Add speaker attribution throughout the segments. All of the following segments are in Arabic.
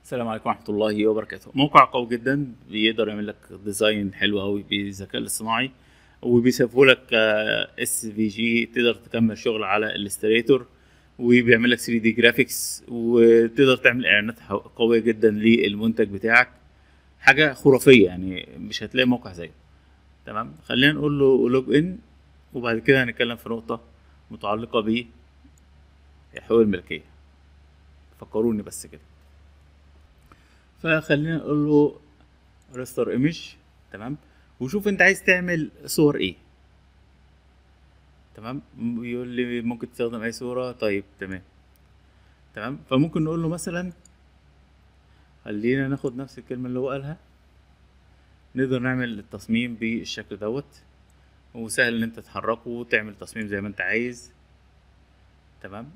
Speaker 1: السلام عليكم ورحمة الله وبركاته. موقع قوي جدا بيقدر يعمل لك ديزاين حلو قوي بالذكاء الاصطناعي، وبيسيبه لك اس في جي تقدر تكمل شغل على الاستريتور، وبيعمل لك 3 دي جرافيكس، وتقدر تعمل اعلانات قوية جدا للمنتج بتاعك. حاجة خرافية يعني، مش هتلاقي موقع زيه. تمام، خلينا نقول له لوج ان، وبعد كده هنتكلم في نقطة متعلقة بحقوق الملكية. فكروني بس كده. فخلينا نقول له ريستور ايمج. تمام، وشوف انت عايز تعمل صور ايه. تمام، بيقول لي ممكن تستخدم اي صورة. طيب تمام. تمام، فممكن نقول له مثلا خلينا ناخد نفس الكلمة اللي هو قالها. نقدر نعمل التصميم بالشكل دوت، وسهل ان انت تحركه وتعمل تصميم زي ما انت عايز. تمام.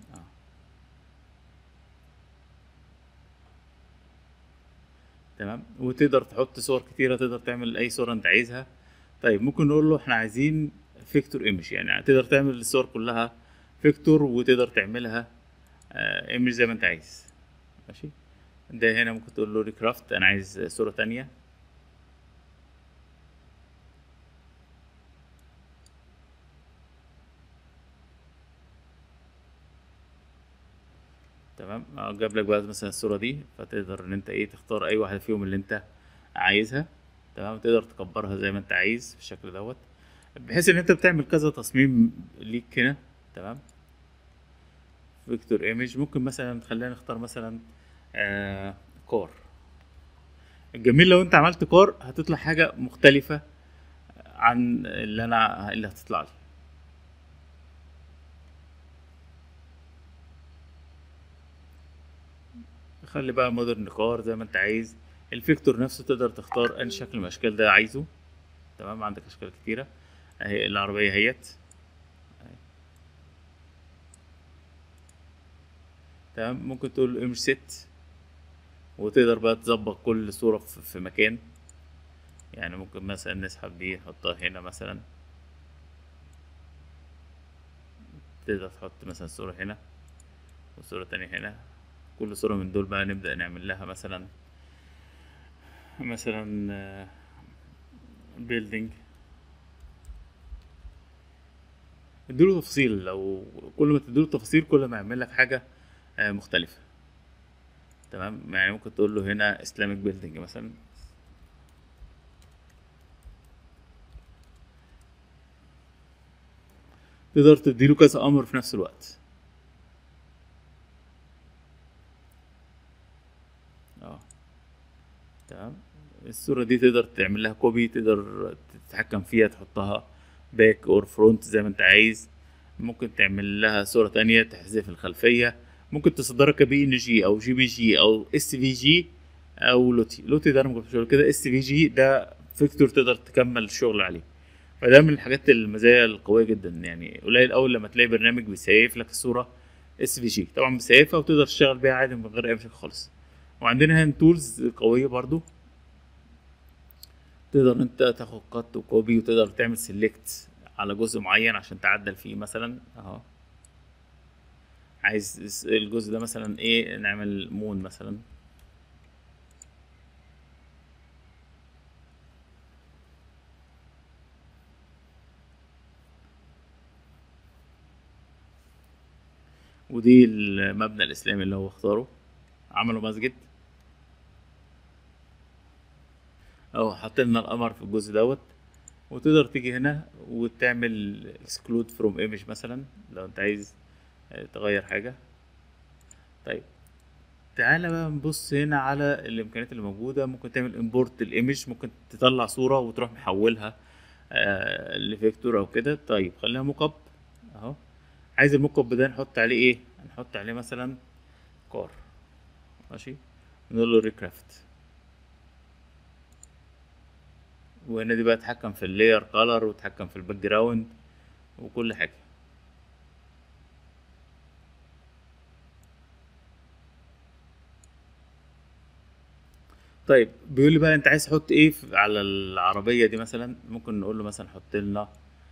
Speaker 1: تمام، وتقدر تحط صور كتيرة، تقدر تعمل اي صورة انت عايزها. طيب ممكن نقول له احنا عايزين فيكتور ايمج، يعني تقدر تعمل الصور كلها فيكتور، وتقدر تعملها ايمج زي ما انت عايز. ماشي. ده هنا ممكن تقول له ريكرافت، انا عايز صورة تانية. تمام، جاب لك بقى مثلا الصورة دي، فتقدر ان انت ايه تختار اي واحدة فيهم اللي انت عايزها. تمام، تقدر تكبرها زي ما انت عايز بالشكل دوت، بحيث ان انت بتعمل كذا تصميم ليك هنا. تمام. فيكتور ايمج، ممكن مثلا خلينا نختار مثلا آه كار. الجميل لو انت عملت كار هتطلع حاجة مختلفة عن اللي هتطلع لي. خلي بقى مودرن كار زي ما انت عايز. الفيكتور نفسه تقدر تختار ان شكل من الاشكال ده عايزه. تمام، عندك اشكال كتيرة. اهي العربية اهيت. تمام، ممكن تقول له ايمج سيت، وتقدر بقى تظبط كل صورة في مكان. يعني ممكن مثلا نسحب دي نحطها هنا مثلا. تقدر تحط مثلا صورة هنا وصورة تانية هنا. كل صورة من دول بقى نبدأ نعمل لها مثلا بيلدينج. اديله تفاصيل، لو كل ما تديله تفاصيل كل ما يعمل لك حاجة مختلفة. تمام، يعني ممكن تقول له هنا اسلامك بيلدينج مثلا. تقدر تديله كذا امر في نفس الوقت. اه. تمام، الصورة دي تقدر تعمل لها كوبي، تقدر تتحكم فيها تحطها باك اور فرونت زي ما انت عايز. ممكن تعمل لها صورة تانية تحذف الخلفية. ممكن تصدرها كبي ان جي او جي بي جي او اس في جي او لوتي ده انا مجربتش قبل كده. اس في جي ده فيكتور تقدر تكمل الشغل عليه. فده من الحاجات المزايا القوية جدا، يعني قليل اول لما تلاقي برنامج بيسيف لك الصورة اس في جي. طبعا بيسيفها وتقدر تشتغل بيها عادي من غير اي مشاكل خالص. وعندنا هنا تولز قوية برضو، تقدر انت تاخد قط وكوبي، وتقدر تعمل سيلكت على جزء معين عشان تعدل فيه مثلا اهو. عايز الجزء ده مثلا ايه، نعمل مون مثلا. ودي المبنى الاسلامي اللي هو اختاره، عملوا مسجد اهو، حط لنا القمر في الجزء دوت. وتقدر تيجي هنا وتعمل exclude from image مثلا لو انت عايز تغير حاجة. طيب تعالى بقى نبص هنا على الامكانيات اللي موجودة. ممكن تعمل import الايمج، ممكن تطلع صورة وتروح محولها لفيكتور او كده. طيب خلينا موك اب اهو. عايز الموك اب ده نحط عليه ايه؟ نحط عليه مثلا كار. ماشي، نقول له ريكرافت. وهنا دي بقى اتحكم في اللاير كولر، وتحكم في الباك جراوند وكل حاجه. طيب بيقول لي بقى انت عايز تحط ايه على العربيه دي مثلا. ممكن نقول له مثلا حط لنا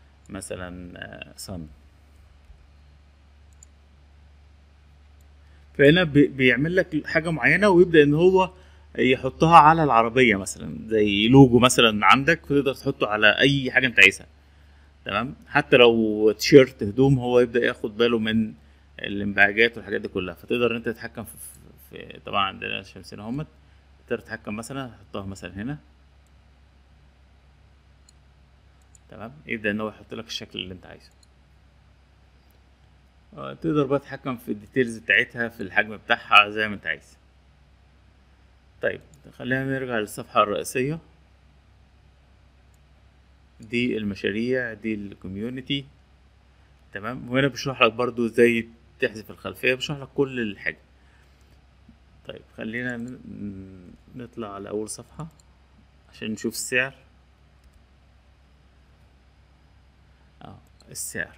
Speaker 1: مثلا صن. فهنا بيعمل لك حاجه معينه ويبدا ان هو يحطها على العربيه، مثلا زي لوجو مثلا عندك، فتقدر تحطه على اي حاجه انت عايزها. تمام، حتى لو تيشيرت هدوم هو يبدا ياخد باله من الانبعاجات والحاجات دي كلها. فتقدر انت تتحكم في طبعا عندنا شمسين اهمت، تقدر تتحكم مثلا تحطها مثلا هنا. تمام، يبدا ان هو يحط لك الشكل اللي انت عايزه. تقدر بقى تتحكم في الديتيلز بتاعتها، في الحجم بتاعها زي ما انت عايز. طيب خلينا نرجع للصفحة الرئيسية. دي المشاريع، دي الكوميونتي. تمام، وهنا بشرح لك برضو ازاي تحذف الخلفية، بشرح لك كل الحاجة. طيب خلينا نطلع على أول صفحة عشان نشوف السعر. السعر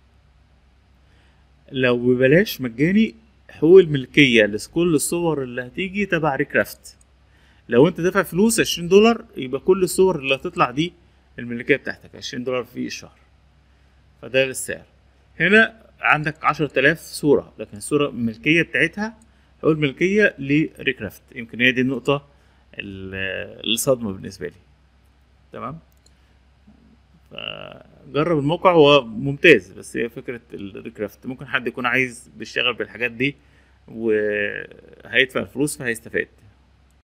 Speaker 1: لو ببلاش مجاني، حقوق الملكية لكل الصور اللي هتيجي تبع ريكرافت. لو انت دافع فلوس $20 يبقى كل الصور اللي هتطلع دي الملكية بتاعتك $20 في الشهر. فده السعر. هنا عندك 10,000 صورة، لكن الصورة الملكية بتاعتها حقوق الملكية لريكرافت. يمكن هي دي النقطة الصدمة بالنسبة لي. تمام، فجرب الموقع، هو ممتاز، بس هي فكرة الريكرافت ممكن حد يكون عايز بيشتغل بالحاجات دي وهيدفع الفلوس فهيستفاد.